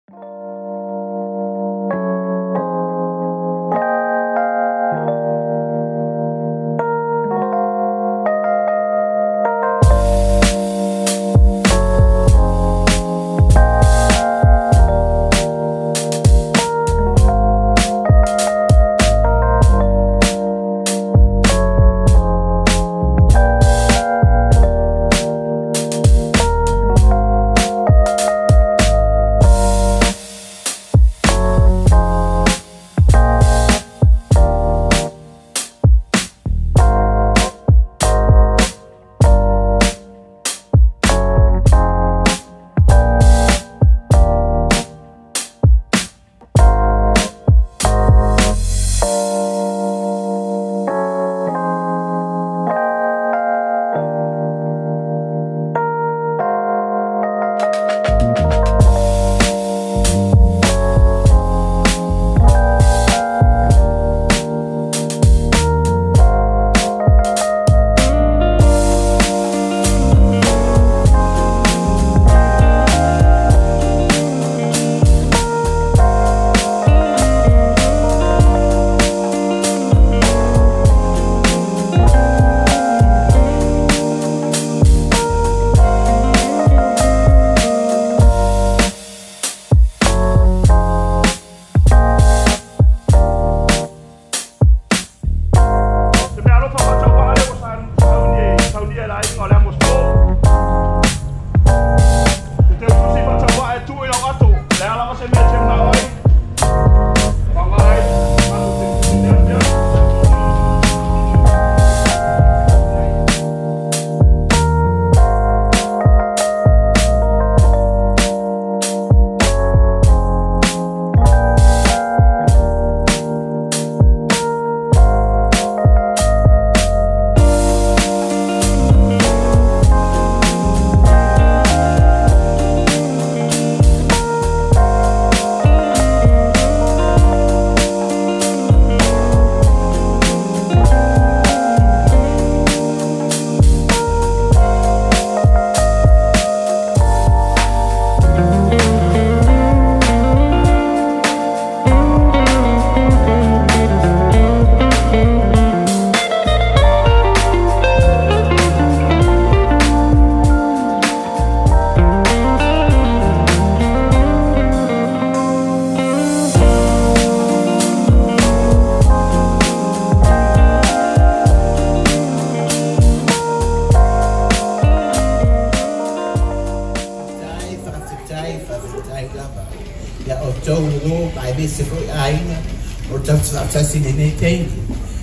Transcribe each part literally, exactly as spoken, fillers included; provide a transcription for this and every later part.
Ja, og så nu bei visse for egne, og så så sin ting.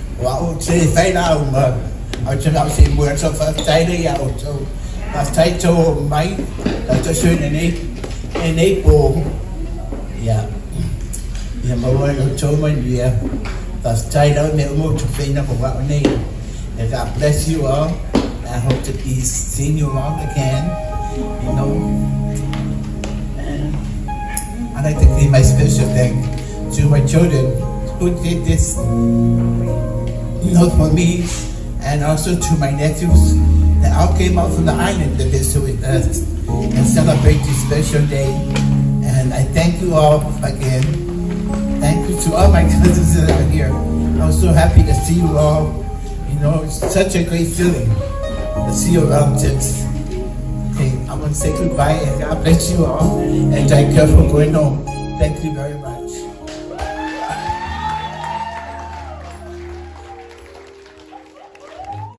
Og så fejler om og så laver sin mor så først fejler jeg og så was Zeit so mein, das ist schön in in Ebo. Ja. Ja, mal so mein wir das Zeit out mit um zu finden for what we need. And God bless you all. I hope to be seeing you around again. You know. And I'd like to give my special thank to my children who did this, you know, for me, and also to my nephews that all came out from the island to visit with us and celebrate this special day. And I thank you all again. Thank you to all my cousins that are here. I'm so happy to see you all. You know, it's such a great feeling to see your relatives. Okay, I'm going to say goodbye and God bless you all. And thank you for going home. Thank you very much.